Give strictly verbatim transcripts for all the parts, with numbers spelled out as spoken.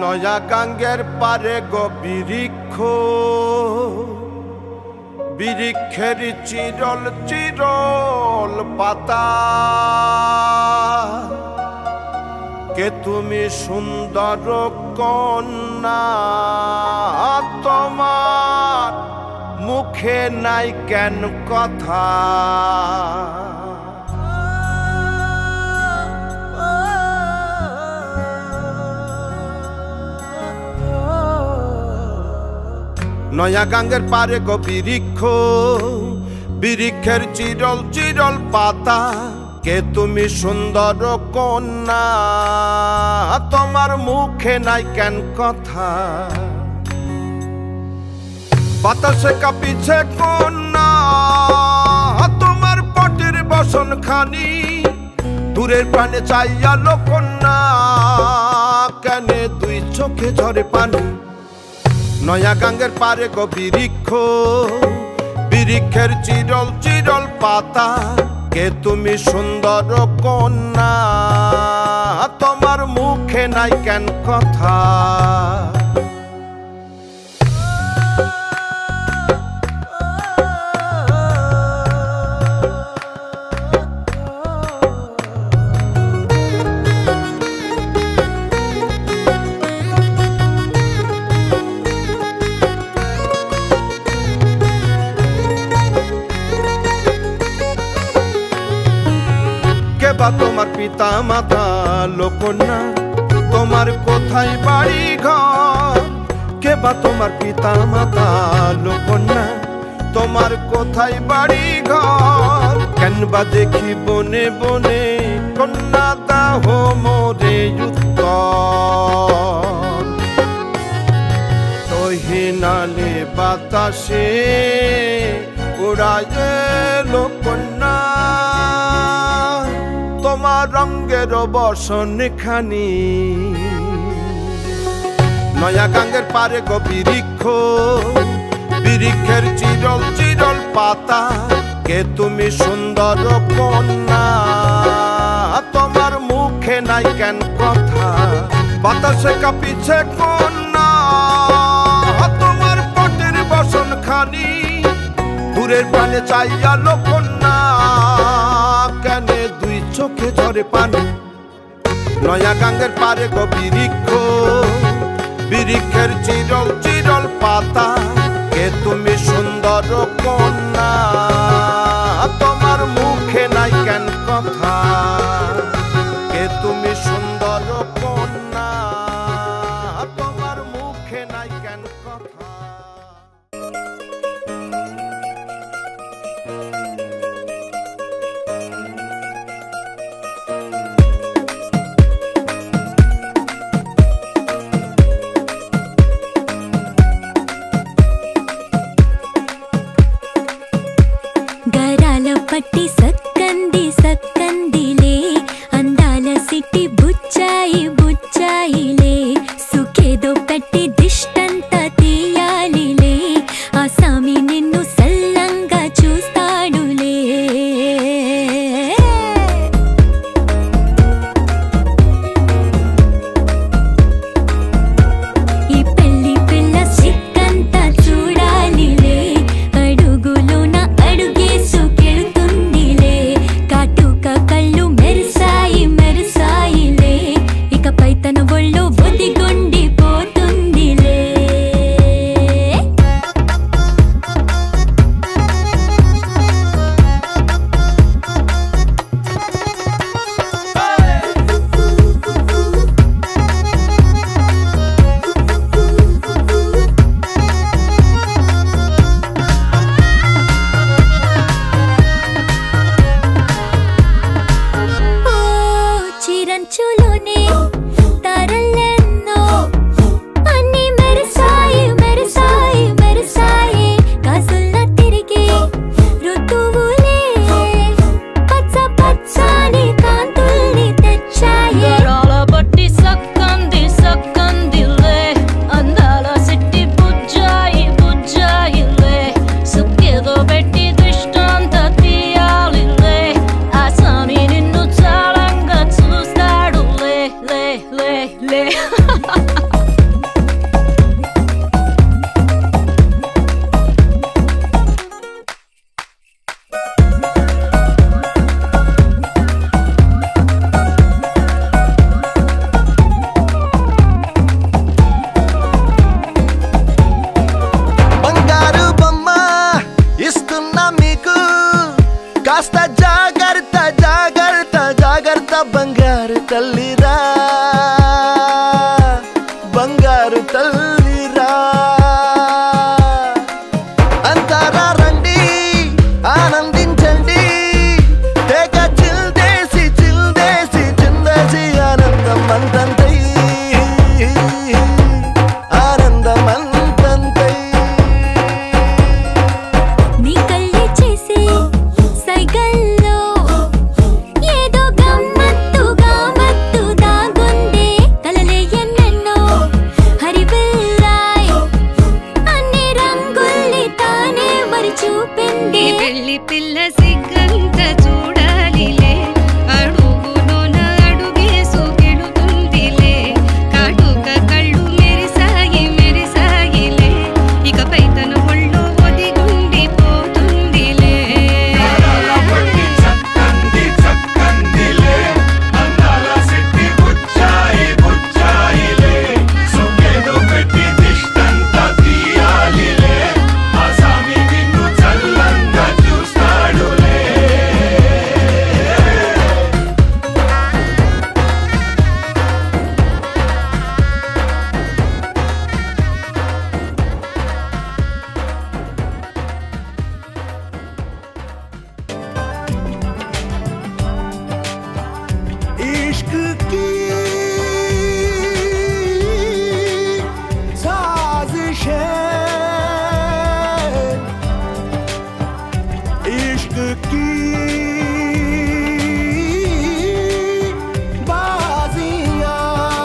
নয়া গাঙ্গের পারে গো বৃক্ষ, বৃক্ষের চিরল চিরল পাতা, কে তুমি সুন্দর কন্যা, তোমার মুখে নাই কেন কথা। নয়া গাঙ্গের পারে গো বৃক্ষ, বৃক্ষের চিরল চিরল পাতা, কে তুমি সুন্দর কন্যা, তোমার মুখে নাই কেন কথা। বাতাসে কাঁপিছে কন্যা, তোমার পটের বসন খানি, দূরের প্রাণে চাইয়া লো কন্যা, কেনে দুই চোখে ঝরে পানি। নয়া গাঙ্গের পারে গো বৃক্ষ, বৃক্ষের চিরল চিরল পাতা, কে তুমি সুন্দর কন্যা, তোমার মুখে নাই কেন কথা। বা তোমার পিতা মাতা লো কন্যা, তোমার কোথায় বাড়ি ঘর, কে বা তোমার পিতা মাতা লো কন্যা, তোমার কোথায় বাড়ি ঘর। কেন বা দেখি বনে বনে কন্যা দাহ মোরে উত্তর, তহিনালে বাতাসে উড়ায় লো কন্যা, তোমার রঙের বসন খানি। নয়া গাঙ্গের পারে গো বৃক্ষ, বৃক্ষের চিরল চিরল পাতা, কে তুমি সুন্দর কন্যা, তোমার মুখে নাই কেন কথা। বাতাসে কাঁপিছে কন্যা, তোমার পটের বসন খানি, দূরের প্রাণে চাইয়া লো কন্যা, কেনে দুই চোখে ঝরে পানি। নয়া গাঙ্গের পারে গো বৃক্ষ, বৃক্ষের চিরল চিরল পাতা, কে তুমি সুন্দর কন্যা, তোমার মুখে নাই কেন কথা। কে তুমি সুন্দর কন্যা, তোমার মুখে নাই কেন কথা। పట్టి సక్కంది సక్కందిలే, అందాల సిట్టి బుచ్చాయి బుచ్చాయిలే, సుఖేదో పెట్టి దిష్టంత తీయాలిలే, ఆ సామి నిన్ను సల్లంగా చూస్తాడులే. ఈ పెళ్లి పిల్ల సిక్కంతా చూడాలిలే, అడుగులోన అడుగేసు కళ్ళు మెరిసాయి మెరిసాయిలే, ఇకపై తన ఒళ్ళు బొద్దిగొండి పోతుందిలే. చిరంచులోనే తారలెన్నో అన్ని మెరిసాయి మెరిసాయి మెరిసాయి, కాసుల్లా తిరిగి ఋతువులే పచ్చ పచ్చని కాంతుల్ని తెచ్చాయి. బట్టి సక్కంది సక్కందిలే, అందాల సిట్టి బుజ్జాయి బుజ్జాయిలే, సుక్కేదో పెట్టి దృష్టాంత తీయాలిలే, ఆ సామి నిన్ను చాలంగా చూస్తాడులే. జాగర్త బంగారు తల్లిరా బంగారు తల్లిరా అంతారా రండి ఆనందించండి తెగ చిల్దేసి చిల్దేసి చిందేసి ఆనందం అంతంతై ఆనందం అంతంతై నీ కళ్ళే చేసే సైగల్లో ఏదో గమ్మత్తుగా మత్తు దాగుందే కలలే ఎన్నెన్నో హరివిల్లాయ్ అన్ని రంగుల్ని తానే మరి చూపింది పెళ్లి పిల్ల సిగ్గంత చూడాలిలే అడుగులోన అడుగేసు గెలుతుందిలే కాటుక కళ్ళు మెరిసాయి మెరిసాయిలే ఇకపై తన ఒళ్ళో ఒదిగుండిపోతుందిలే చక్కంది చక్కందిలే అందాల సిట్టి బుచ్చాయి బుచ్చాయిలే సొక్కేదో పెట్టి దిష్టంతా తీయాలిలే ఆ సామి నిన్ను చల్లంగా చూస్తాడులే इश्क की साजिशें इश्क की बाजियां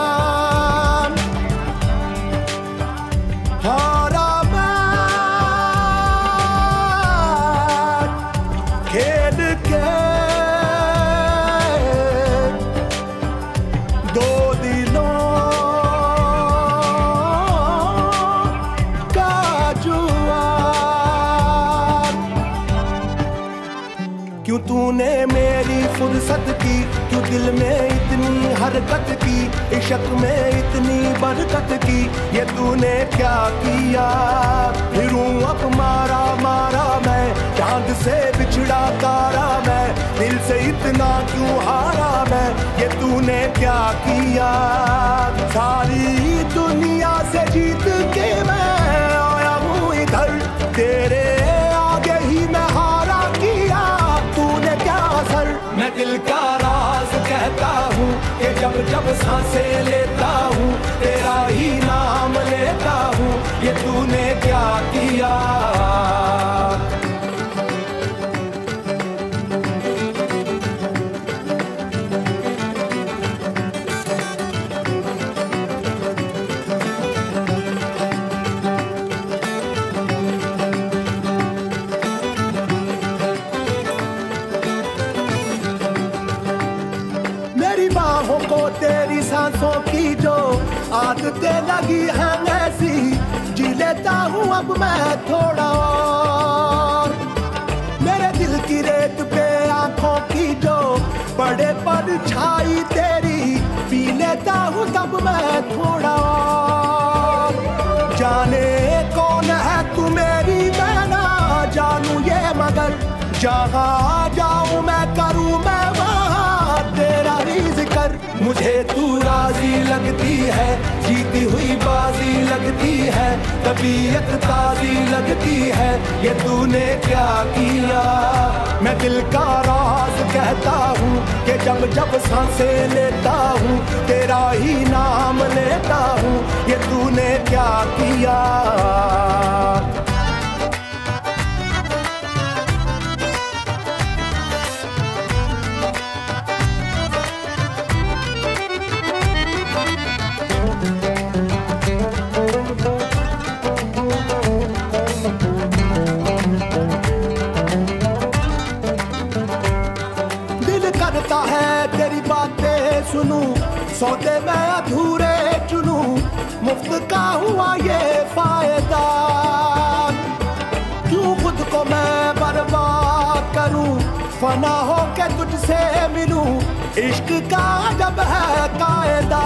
हारा मैं खेल के दो दिलों का जुआर क्यों तूने मेरी फुर्सत की क्यों दिल में इतनी हरकत की इश्क में इतनी बरकत की ये तूने क्या किया फिरूं अब मारा मारा मैं चांद से बिछड़ा तारा मैं दिल से इतना क्यों हारा मैं ये तूने क्या किया सारी दुनिया से जीत के मैं आया हूँ इधर तेरे आगे ही मैं हारा किया तूने क्या असर मैं दिल का राज कहता हूँ कि जब जब सांसें लेता हूँ तेरा ही नाम लेता हूँ ये तूने क्या किया मेरी बाहों को तेरी सांसों की जो आदतें लगी हैं ऐसी जी लेता हूँ अब मैं थोड़ा और मेरे दिल की रेत पे आंखों की जो बड़े पर छाई तेरी पी लेता हूँ तब मैं थोड़ा और जाने कौन है तू मेरी मैं ना जानू ये मगर जहाँ जाऊँ मैं करूँ मैं वहाँ तेरा ही जिक्र मुझे तू राजी लगती है जीती हुई बाजी लगती है तबीयत ताजी लगती है ये तूने क्या किया मैं दिल का राज कहता हूँ कि जब जब सांसें लेता हूँ तेरा ही नाम लेता हूँ ये तूने क्या किया सुनूं सौदे मैं अधूरे चुनूं मुफ्त का हुआ ये फायदा क्यों खुद को मैं बर्बाद करूं फना हो के तुझसे मिलूं इश्क का जब है कायदा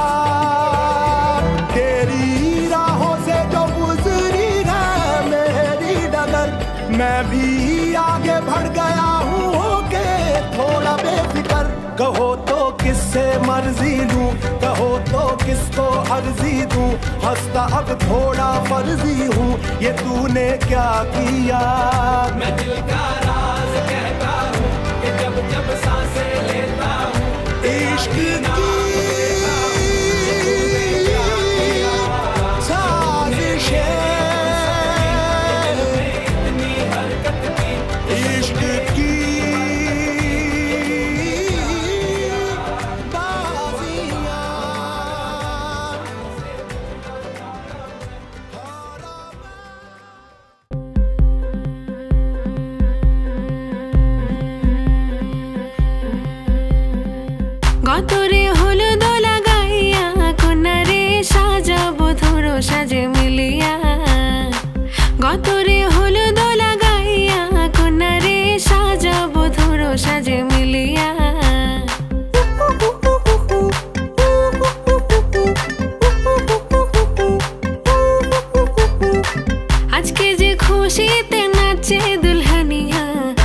तेरी राहों से जो गुजरी है मेरी डगर मैं भी आगे बढ़ गया हूँ के थोड़ा बेफिक्र कहो तो किससे मर्जी लूं, कहो तो किसको अर्जी दूं, हंसता अब थोड़ा फर्जी हूँ, ये तूने क्या किया। मैं दिल का राज कहता हूँ कि जब जब सांसें लेता हूँ, इश्क की साजिशें, इतनी हरकत की, इश्क की গতরে হলুদ লাগাইয়া কোনারে সাজাবো ধরো সাজে মিলিয়া, গতরে হলুদ লাগাইয়া কোনারে সাজাবো ধরো সাজে মিলিয়া। আজকে যে খুশিতে নাচে দুলহানিয়া,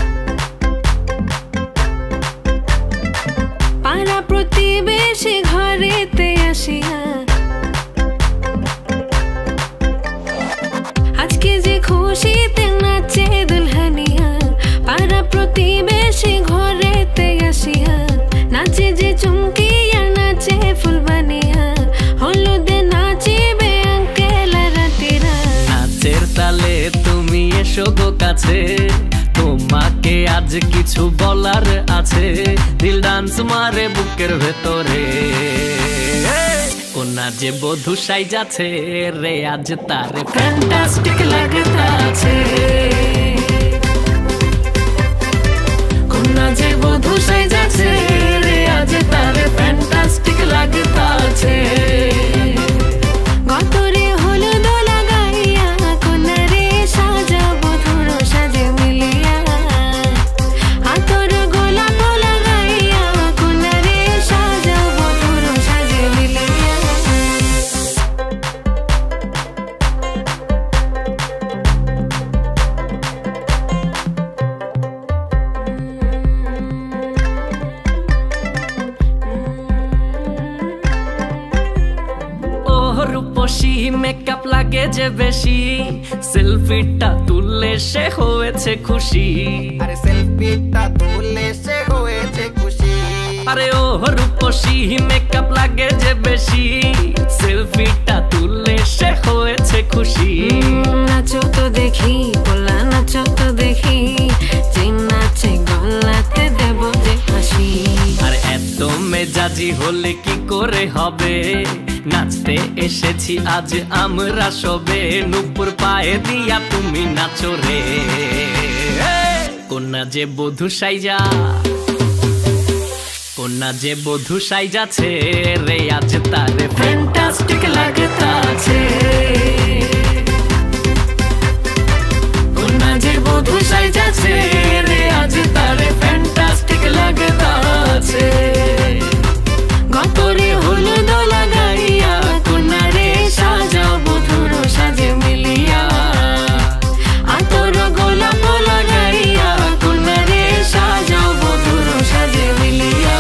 পাড়া প্রতিবেশী ঘরেতে আসিয়া, আজকে যে খুশিতে নাচে দুলহানিয়া, পাড়া প্রতিবেশী ঘরেতে আসিয়া, নাচে যে চুমকিয়া নাচে ফুলবানিয়া, হলুদে নাচিবে আঙ্কেল রাতিরা। নাচের তালে তুমি এসো গো কাছে, তোমাকে আজ কিছু বলার আছে, দিল ডান্স মারে বুকের ভেতরে, কোনা যে বধূ সাইজাছে রে আজ তার ফ্যান্টাস্টিক লাগতাছে, কোনা যে বধূ সাইজাছে রে আজ তার ফ্যান্টাস্টিক লাগতাছে। গতরে হলুদ লাগাইয়া কোনারে সাজাবো ধরো সাজে মিলিয়া, আতর গোলাপ লাগাইয়া কোনারে সাজাবো ধরো সাজে মিলিয়া। রূপসী মেকআপ লাগে যে বেশি, সেলফিটা তুললে সে হয়েছে খুশি, আরে সেলফিটা তুললে সে হয়েছে খুশি, আরে ও রূপসী মেকআপ লাগে যে বেশি, সেলফিটা তুললে সে হয়েছে খুশি। নাচো তো দেখি পোলা নাচো তো দেখি, যে নাচে গলাতে দেব যে হাসি। আর এত মেজাজি হলে কি করে হবে, নাচতে এসেছি আজ আমরা সবে, নুপুর পায়ে দিয়া তুমি নাচো রে, কোনা যে বধূ সাইজা, কোনা যে বধূ সাইজাছে রে আজ তারে ফ্যান্টাস্টিক লাগতাছে, কোনা যে বধূ সাইজাছে রে আজ তারে ফ্যান্টাস্টিক লাগতাছে। গতরে হলুদ লাগাইয়া কোনারে সাজাবো ধরো সাজে মিলিয়া, আতর গোলাপ লাগাইয়া কোনারে সাজাবো ধরো সাজে মিলিয়া।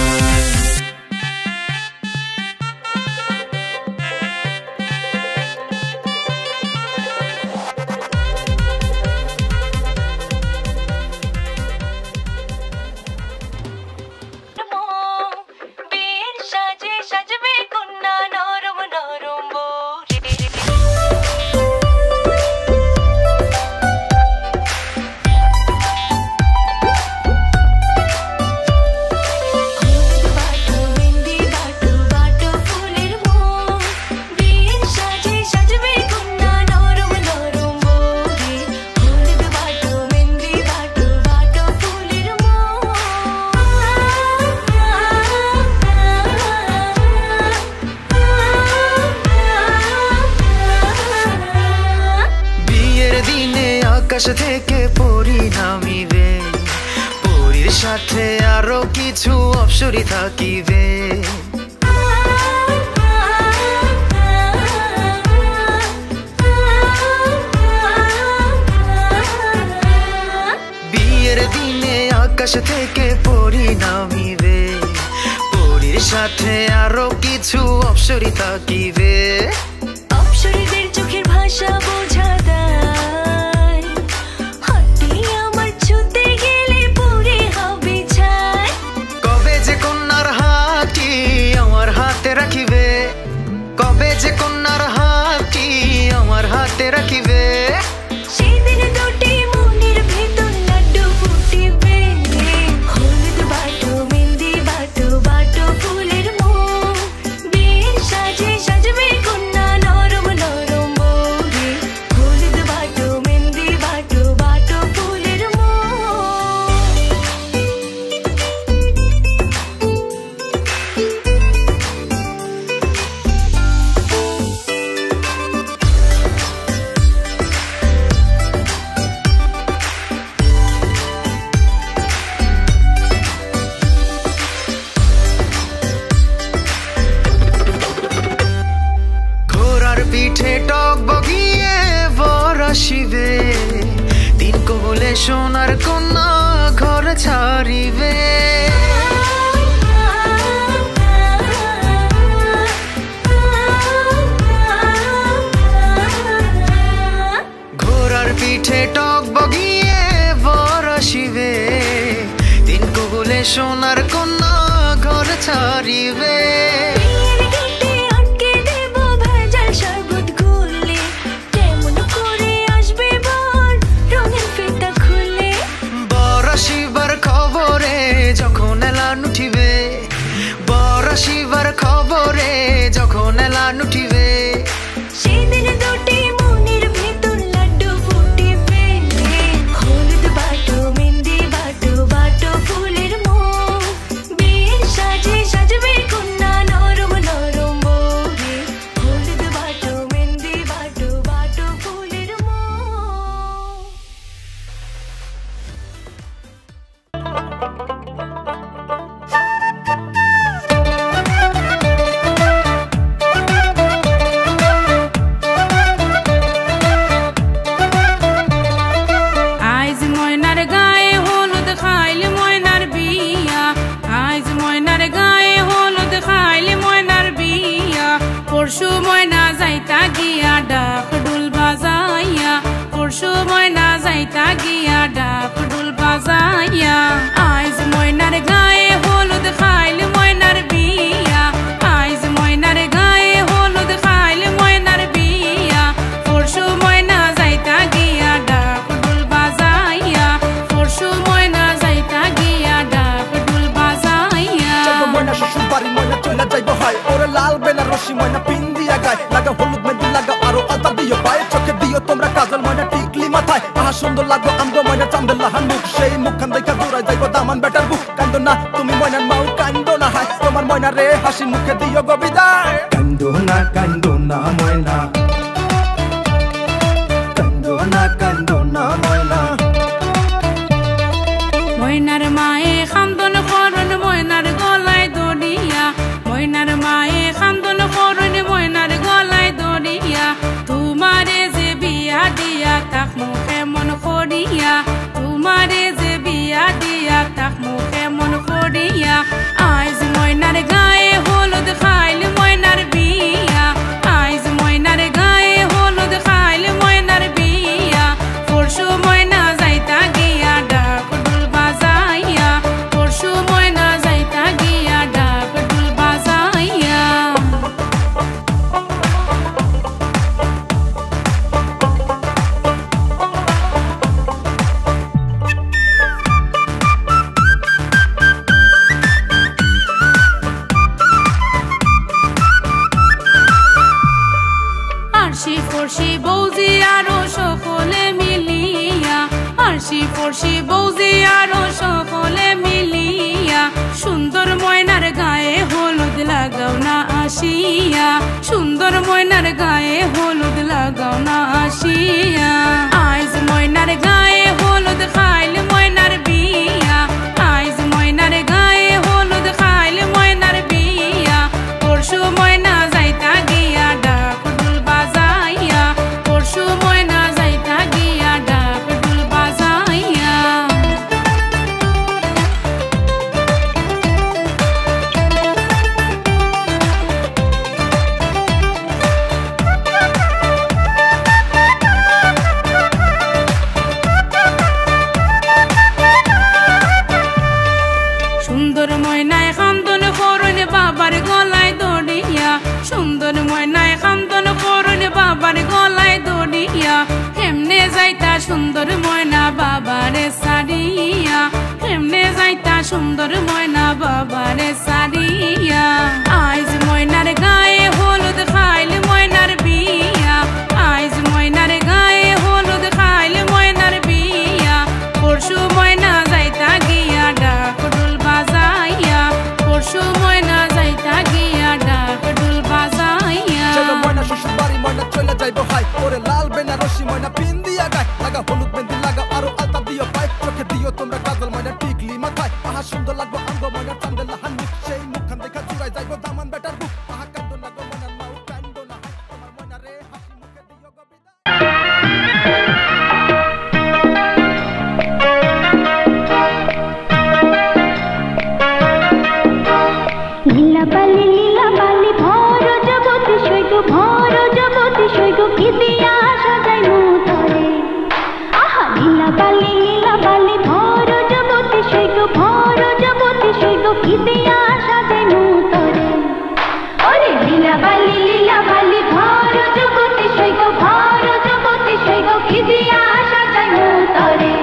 আকাশ থেকে পরি নামিবে, পরির সাথে আরো কিছু অপসরি থাকিবে, বিয়ের দিনে আকাশ থেকে পরি নামিবে, সাথে আরো কিছু অপসরি থাকিবে অপসরীদের চোখের ভাষা বোঝা দেয় হাতে আমার ছুতে গেলে পুরে হবে ছাই কবে যে কন্যার হাতটি আমার হাতে রাখিবে কবে যে কন্যার হাতটি আমার হাতে রাখিবে সেদিন দুটি মনের ভেতর লাড্ডু ফুটিবে হলুদ বাটো মেহেন্দি বাটো বাটো ফুলের মোহ বিয়ের সাজে সাজবে কন্যা নরম নরম বৌরে হলুদ বাটো মেহেন্দি বাটো বাটো ফুলের মোহ ঘোড়ার পিঠে টক বগিয়ে বর আসিবে তিন কবলে সোনার কন্যা ঘর ছাড়িবে ঘোড়ার পিঠে টক বগিয়ে বর আসিবে তিন কবলে সোনার কন্যা ঘর ছাড়িবে বিয়ের গেটে আটকে দেব ভেজাল শরবত গুলে কেমন করে আসবে বর রঙের ফিতা খুলে বর আসিবার খবরে যখন এলান উঠিবে বর আসিবার খবরে যখন এলান উঠিবে সেদিন দুটি মনের ভেতর লাড্ডু ফুটিবে হলুদ বাটো মেহেন্দি বাটো বাটো ফুলের মোহ বিয়ের সাজে সাজবে কন্যা নরম নরম বৌরে হলুদ বাটো মেহেন্দি বাটো বাটো ফুলের মোহ আইজ ময়নার গায়ে হলুদ খাইলে ময়নার বিয়া আইজ ময়নার গায়ে হলুদ খাইলে ময়নার বিয়া পরশু ময়না যাইতা গিয়া ডাক ডুল বাজাইয়া পরশু ময়না যাইতা গিয়া ডাক ডুল বাজাইয়া আইজ ময়নার গায়ে হলুদ খাইলে ময়নার বিয়া আইজ ময়নার গায়ে হলুদ খাইলে ময়নার বিয়া পরশু ময়না যাইতা গিয়া ডাক ডুল বাজাইয়া পরশু ময়না যাইতা গিয়া ডাক ডুল বাজাইয়া যাইবো ময়না শ্বশুর বাড়ি ময়না চলে যাইবো হয় ওরে লাল বেনারসি ময়না পিন দিয়া গায় লাগা হলুদ মেহেন্দি লাগা আরো আলতা দিও পায়ে চোখে দিও তোমরা কাজল ময়না টিকলি মাথায় আহা সুন্দর লাগবো আমগো ময়না চান্দেলাহান মুখ সেই মুখখান দেখা দূরাই যাইবো দামান বেটার বুক কান্দো না তুমি ময়নার মাও কান্দো না হায় তোমার ময়না রে হাসি মুখে দিও গো বিদায় কান্দো না কান্দো না ময়না কান্দো না কান্দো না ময়না ময়নার মায়ে খান্দন করন ময়নার গলায় দড়িয়া ময়নার মায়ে খান্দন করন ময়নার গলায় দড়িয়া তোমারে যে বিয়া দিয়া তাক মুখে মন করিয়া তোমারে যে বিয়া দিয়া তাক মুখে মন করিয়া আইজ ময়নার গায়ে হলুদ খাইলে ময়নার বিয়া আইজ ময়নার গায়ে হলুদ খাইলে ময়নার বিয়া পরশু ময়না যাইতা গিয়া ডাক ডুল বাজাইয়া পরশু ময়না যাইতা গিয়া ডাক ডুল বাজাইয়া আরশি ফরশি বৌজি আরো সকলে মিলিয়া আরশি ফরশি বৌজি আরো সকলে মিলিয়া সুন্দর ময়নার গায়ে হলুদ লাগাও না আসিয়া সুন্দর ময়নার গায়ে হলুদ লাগাও না আসিয়া আইজ ময়নার গায়ে হলুদ খাইলে ময়নার বিয়া আইজ ময়নার গায়ে হলুদ খাইলে ময়নার বিয়া পরশু ময়না যাইতা গিয়া ডাক ডুল বাজাইয়া পরশু ময়না যাইতা গিয়া ডাক ডুল বাজাইয়া সারিয়া কেমনে যাইতা সুন্দর ময়না বাবারে সারিয়া আইজ ময়নার গায়ে হলুদ খাইল ময়নার বিয়া আইজ ময়নার গায়ে হলুদ খাইল ময়নার বিয়া পরশু ময়না যাইতা গিয়া ডাক ঢোল বাজাইয়া পরশু ময়না যাইতা গিয়া ডাক ঢোল বাজাইয়া চলো ময়না শ্বশুর বাড়ি ময়না চলে যাইবো হাই ওরে লাল বেনারসি ময়না পিন দিয়া গায় লাগা হলুদ মেহেন্দি লাগা আরো আলতা দিও পাই চোখে দিও তোমরা কাজল ময়না টিকলি মাথায় আহা সুন্দর লাগবো আঙ্গ ময়না চান্দে লাহান মুখ সেই মুখখান দেখা চুরাই যাইবো দামান বেটার বুক আহা কান্দো না গো ময়নার মাও কান্দো না হাই তোমার ময়না রে হাসি মুখে দিও গো বিদায় লীলা বালি লীলা বালি ভর জগতে সৈগ ভর জগতে সৈগ কি দিয়া সাজাই মুতরে আহা লীলা বালি লীলা বালি ভর জগতে সৈগ ভর জগতে সৈগ কি দিয়া সাজাই মুতরে ওরে লীলা বালি লীলা বালি ভর জগতে সৈগ ভর জগতে সৈগ কি দিয়া সাজাই মুতরে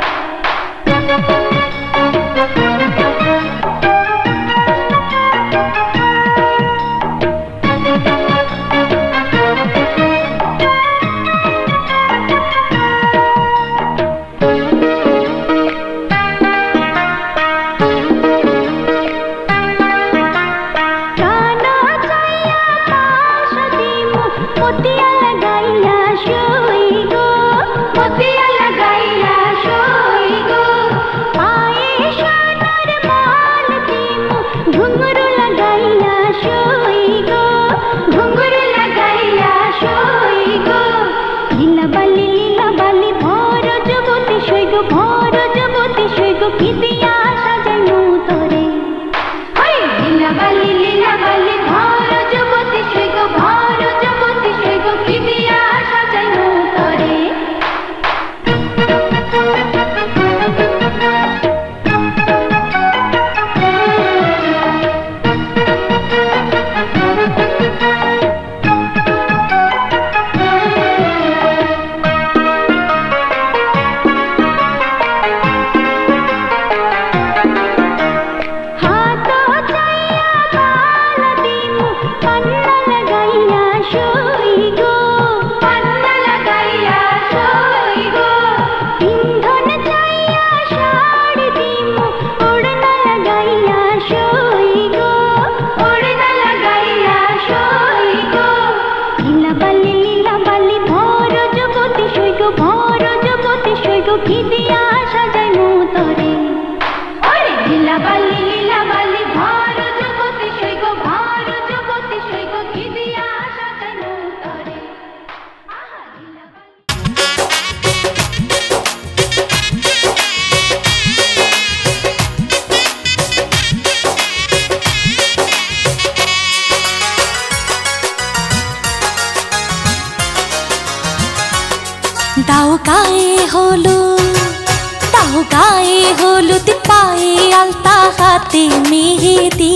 দাও গায়ে হলুদ দাও গায়ে হলুদ পায়ে আলতা হাতে মেহেদি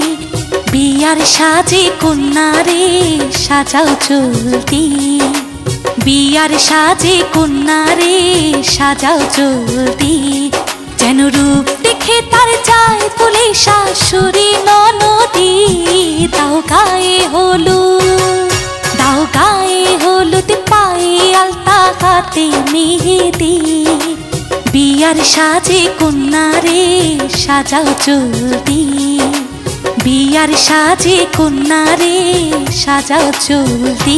বিয়ার সাজে কন্যারে সাজাও চলতি বিয়ার সাজে কন্যারে সাজাও চলতি যেন রূপ দেখে তার যায় বলে শাশুড়ি ননদি দাও গায়ে হলুদ দাও গায়ে হলুদ পায়ে আলতা হাতে মেহেদি বিয়ার সাজে কন্যারে সাজাও চলতি বিয়ার সাজে কন্যারে সাজাও চলতি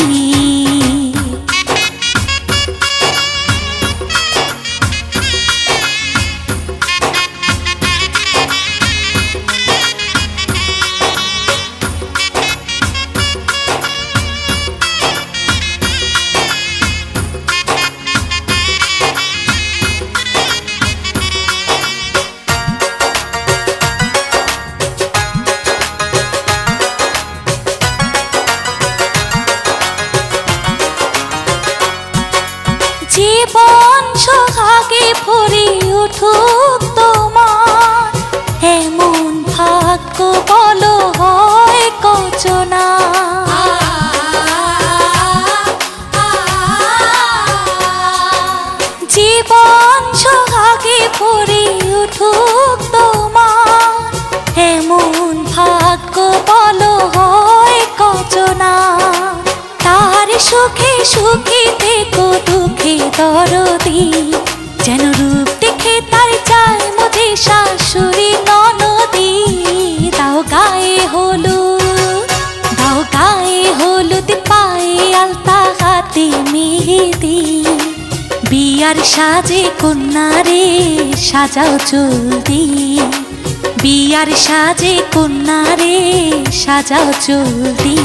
যেন রূপ দেখে তার চায় মধ্যে শাশুড়ি ননদি। দাও গায়ে হলুদ, দাও গায়ে হলুদ, পায়ে আলতা, হাতে মেহেদি। বিয়ার সাজে কন্যারে সাজাও জলদি, বিয়ার সাজে কন্যারে সাজাও জলদি।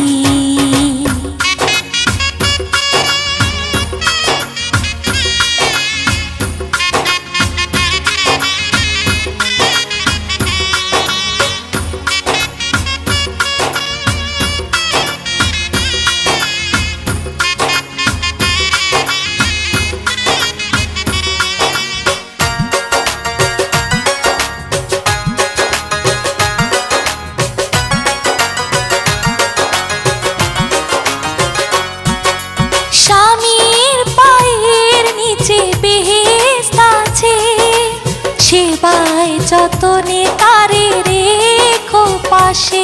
সেবায় যতনে তারে রেখো পাশে,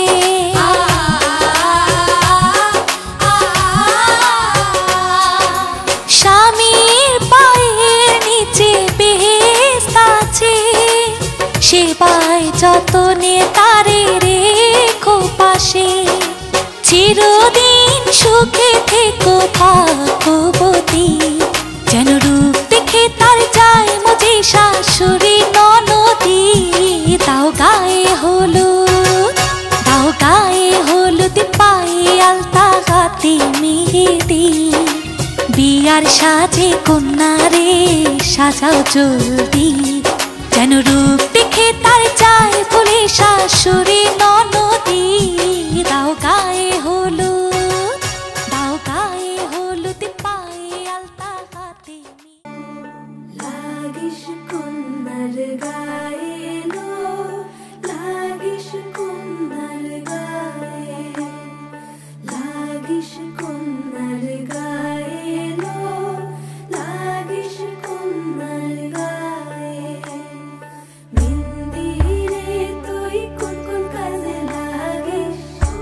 স্বামীর পায়ের নিচে বেহেশত আছে। সেবায় যতনে তারে রেখো পাশে, চিরদিন সুখে থেকো ভাগ্যবতী। যেন রূপ দেখে তার যায় মজে শাশুড়ি ননদি। দাও গায়ে হলুদ, দাও গায়ে হলুদ, পায়ে আলতা, হাতে মেহেদি। বিয়ার সাজে কন্যারে সাজাও জলদি, যেন রূপ দেখে তার যায় বলে শাশুড়ি ননদি। দাও গায়ে হলুদ, দাও গায়ে হলুদ, পায়ে আলতা, হাতে লাগিস কন্যার গায়ে লো, লাগিস কন্যার গায়ে, লাগিস কন্যার গায়ে লো, লাগিস কন্যার গায়ে। মেহেন্দি রে তুই কোন কোন কাজে লাগিস,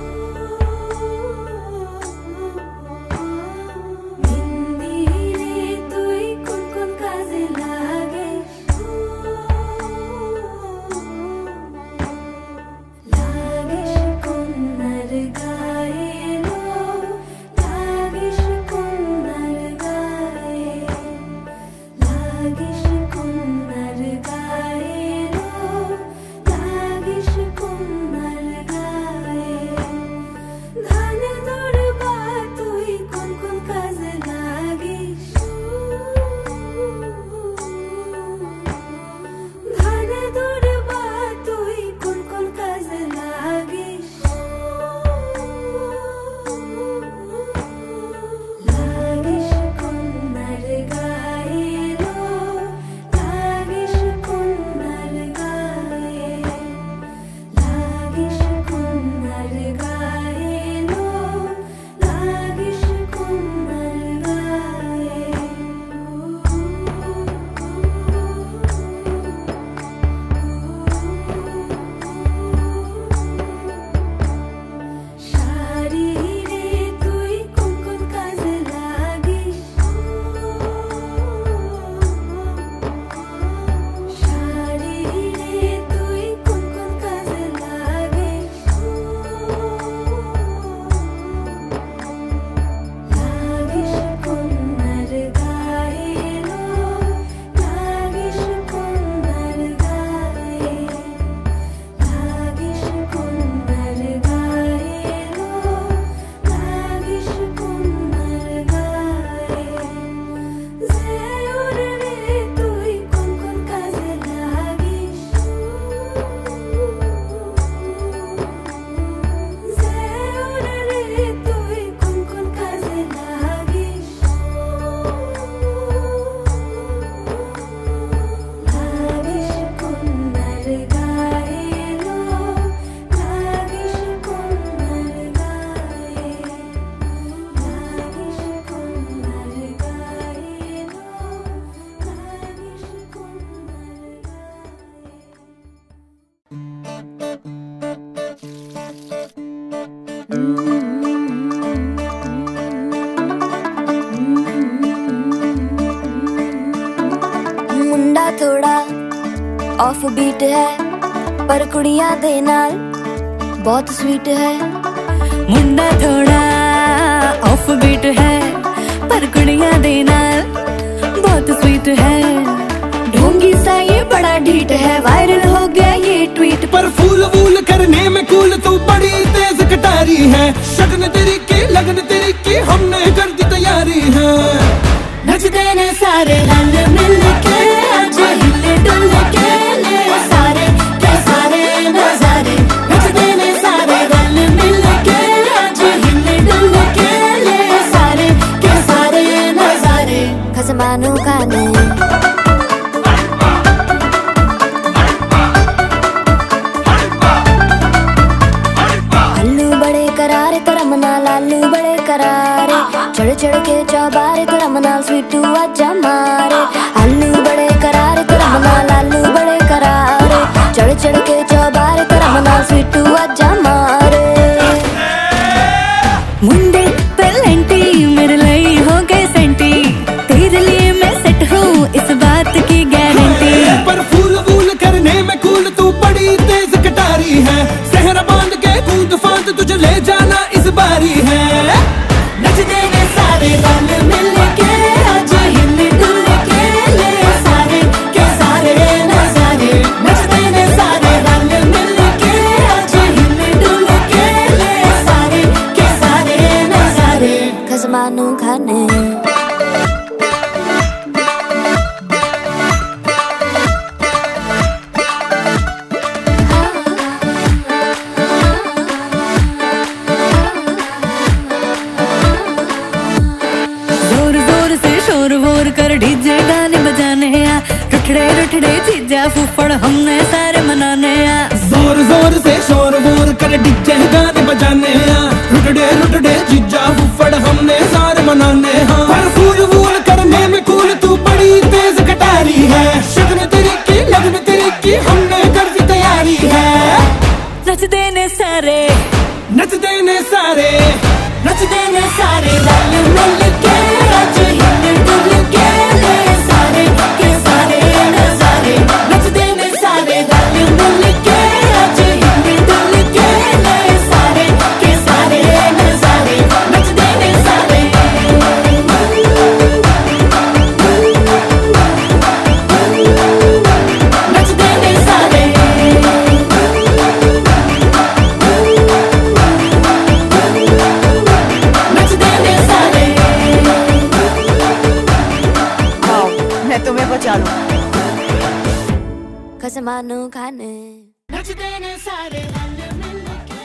মেহেন্দি রে তুই কোন কোন কাজে লাগিস। লাগিস কন্যার গায়ে লো, লাগিস কন্যার গায়ে, লাগিস কন্যার গায়ে লো, লাগিস কন্যার গায়ে। ধান দরবা তুই কোন কোন কাজে লাগিস, ধান দরবা তুই কোন কোন কাজে লাগিস। লাগিস কন্যার গায়ে লো, লাগিস কন্যার গায়ে, লাগিস কন্যার গায়ে লো, লাগিস কন্যার গায়ে। শাড়ি রে তুই কোন কোন কাজে লাগিস, শাড়ি রে তুই কোন কোন কাজে লাগিস। লাগিস কন্যার গায়ে লো, লাগিস কন্যার গায়ে, লাগিস কন্যার গায়ে লো, লাগিস কন্যার গায়ে। জেউর রে তুই কোন কোন কাজে লাগিস, জেউর রে তুই কোন কোন কাজে লাগিস। লাগিস কন্যার গায়ে লো, লাগিস কন্যার গায়ে, লাগিস কন্যার গায়ে লো, লাগিস কন্যার গায়ে। ऑफ बीट है पर कुड़ियां दे नाल बहुत स्वीट है। मुंडा थोड़ा ऑफ बीट है पर कुड़ियां दे नाल बहुत स्वीट है। ढोंगी सा ये बड़ा ढीठ है, वायरल हो गया ये ट्वीट। पर फूल वूल करने में कूल तू बड़ी तेज कटारी है। शगन तेरी की लगन तेरी की हमने कर दी तैयारी है। नचते ने सारे रल मिल के आज हिले डुल के ले सारे के सारे नजारे। नचते ने सारे रल मिल के आज हिले डुल के ले सारे के सारे नजारे। खसमानू खाने लालू बड़े करारे चढ़ चढ़ के चौबारे तेरा मनाल स्वीटू आजा मारे। आलू बड़े करारे तेरा मनाल आलू बड़े करारे चढ़ चढ़ के चौबारे तेरा मनाल स्वीटू आजा मारे। मुंडे पेलेंटी मेरे लिए हो गए सेंटी, तेरे लिए मैं सेट हूँ इस बात की गारंटी। पर फूल वूल करने में कूल तू बड़ी तेज कटारी है। सहरा बांध के कूद फांद तुझे ले जाना इस बारी है। नचते ने सारे रल मिल के आज हिले डुल के ले सारे के सारे नजारे। नचते ने सारे रल मिल के आज हिले डुल के ले सारे के सारे नजारे। खसमानू खाने डीजे गाने बजाने आ, रुठड़े रुठड़े चीजा फूफड़ हमने सारे मनाने आ। जोर जोर से शोर वोर कर डीजे गाने बजाने आ, रुठड़े रुठड़े चीजा फूफड़ हमने सारे मनाने हाँ। पर फूल वूल करने में कूल तू बड़ी तेज कटारी है। शगन तेरी की लगन तेरी की हमने कर दी तैयारी है। नच देने सारे नच देने सारे नच देने सारे रल मिल के आज हिले डुल के ले सारे के सारे नजारे। नच देने सारे रल मिल के आज हिले डुल के ले सारे के सारे नजारे। नच देने सारे नच देने सारे तुम्हें बचा लो। खसमानू खाने नचते ने सारे रल मिल के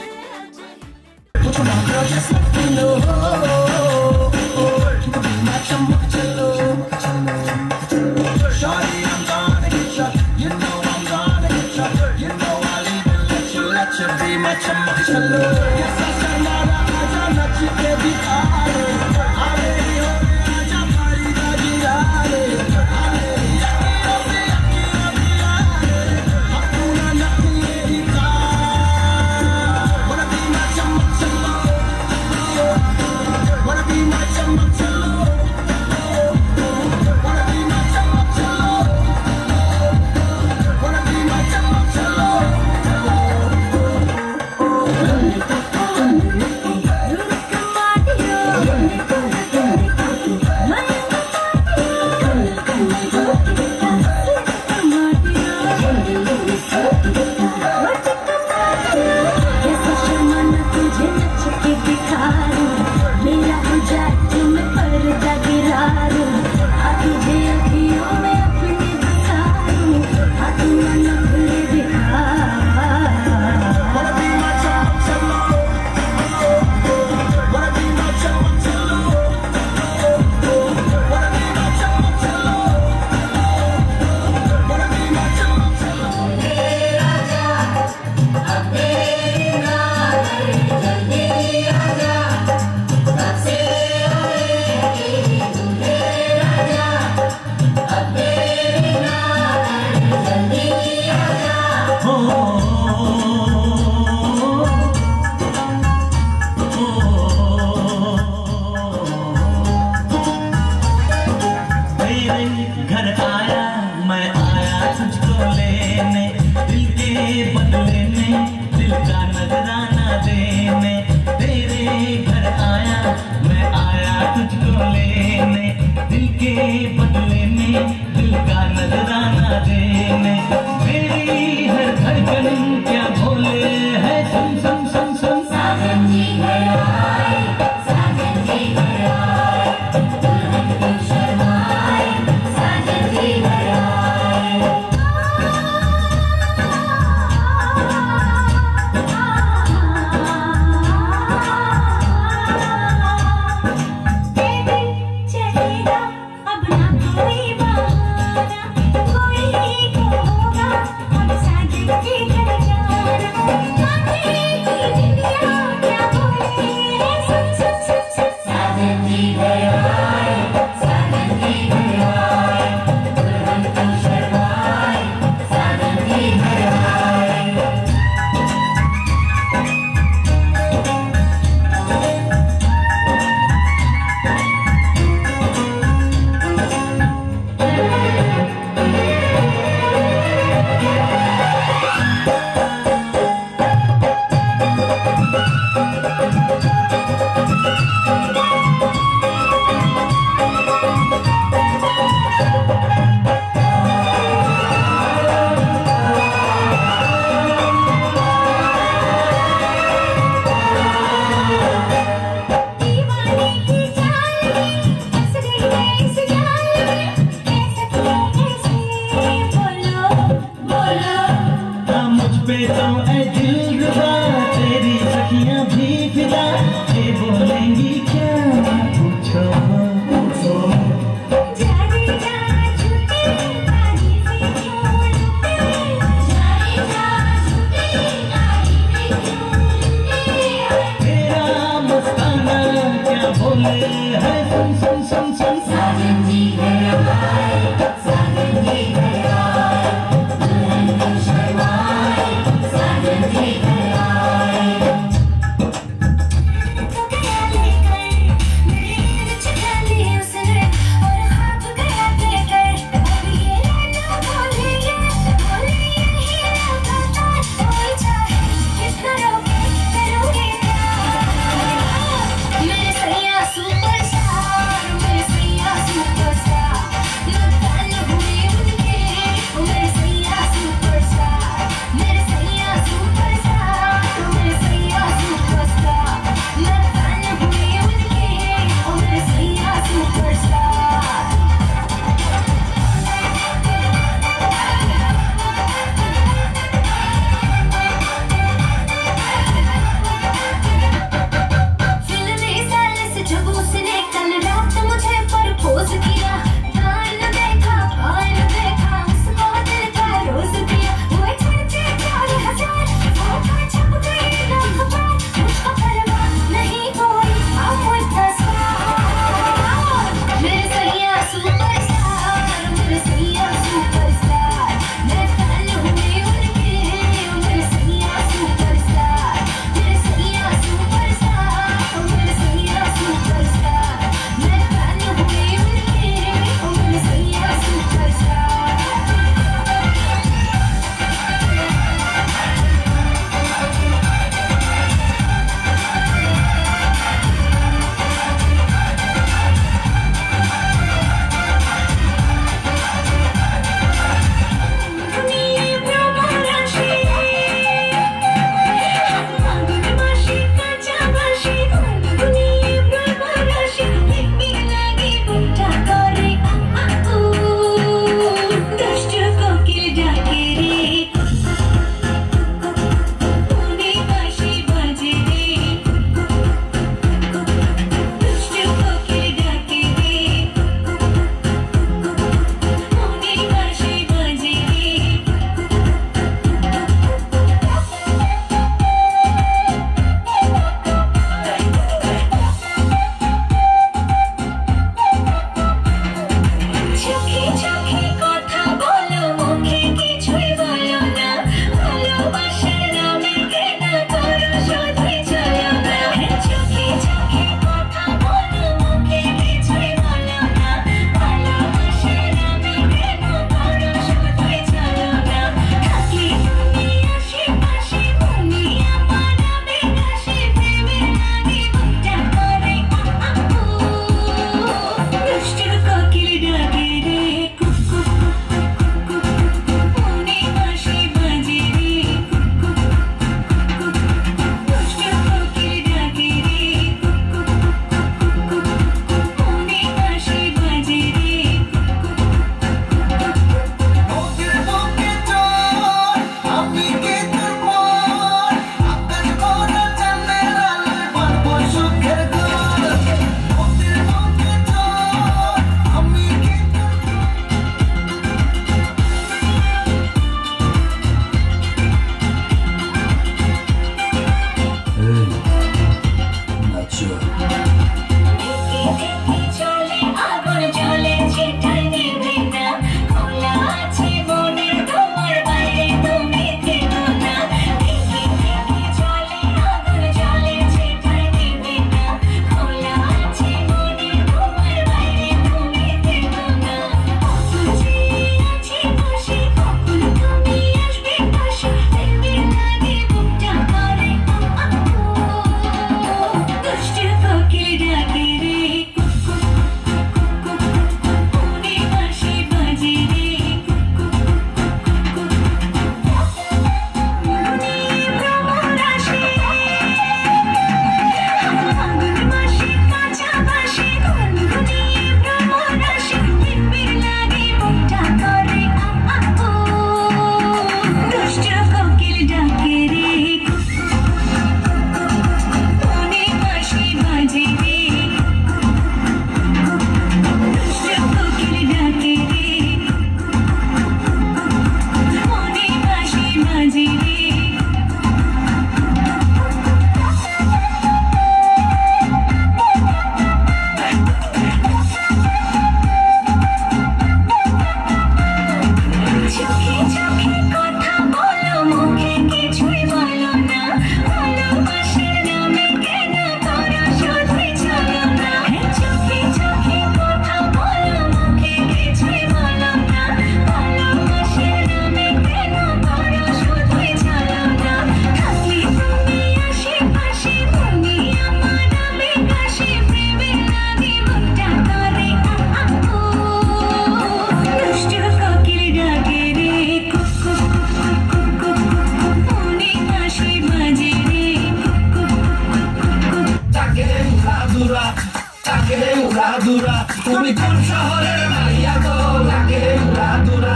উড়া দুরা তুমি কোন শহরের মাইয়া গো লাগে উড়া দুরা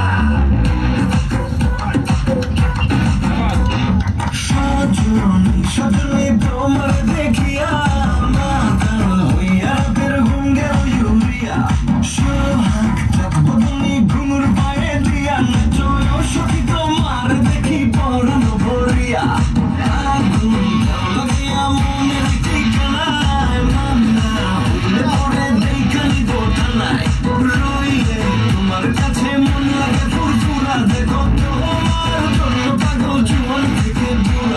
সজনী সজনী তোমার দেখিয়া মাতাল হইয়া বের ঘুম গেল ইউরিয়া সোহাগ থাকবো তুমি ঘুমুর পায়ে দিয়া নচয় সখী তোমার দেখি পরানো ভরিয়া আগুন লাগিয়া মনের ঠিকানায় মান্না হইলে পরে দেখানি বোঝানায় রইলে তোমার কাছে মন লাগে ফুরফুরা দেখো তোমার জন্য পাগল জীবন থেকে দূর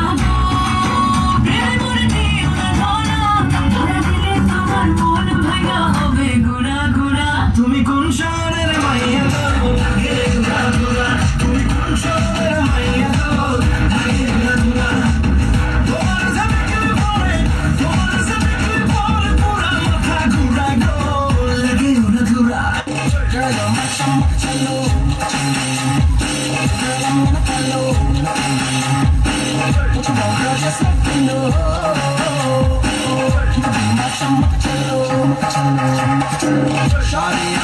তুমি কোন শহরের মাইয়া গো লাগে ঘুরা ঘুরা তুমি কোন শহরের মাইয়া গো লাগে ঘুরা ঘুরা তোমার সাথে কি পরে তোমার সাথে কি পরে পুরা মাথা ঘুরা গো লাগে ঘুরা ঘুরা Girl, I'm not some cello. Girl, I'm gonna follow. What you want, girl, just let me know. You can be my some cello. Shawty,